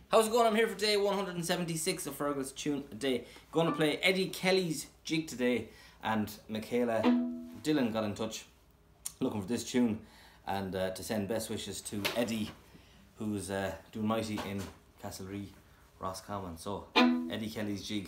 How's it going? I'm here for day 176 of Fergal's Tune a Day. Going to play Eddie Kelly's jig today, and Michaela Dillon got in touch looking for this tune and to send best wishes to Eddie, who's doing mighty in Castlerea Roscommon. So, Eddie Kelly's jig.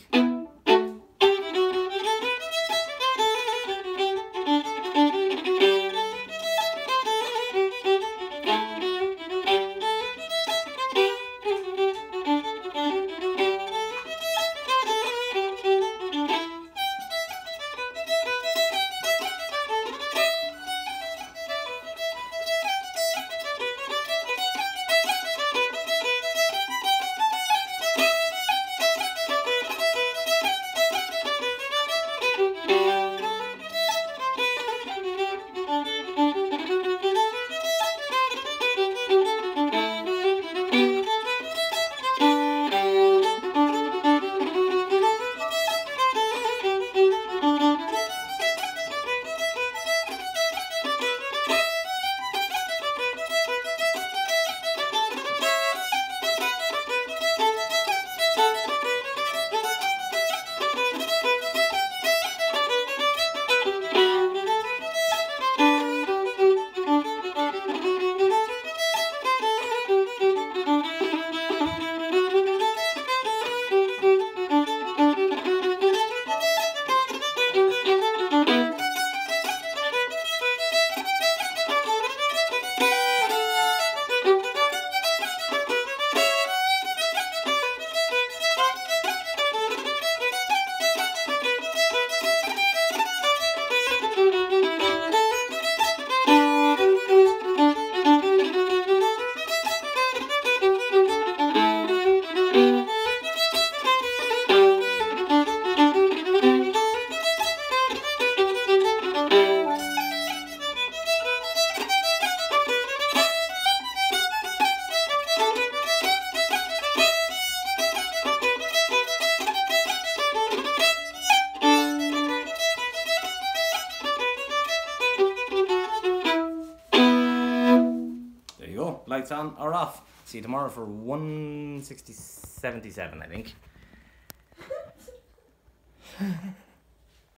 Lights on or off. See you tomorrow for 160.77, I think.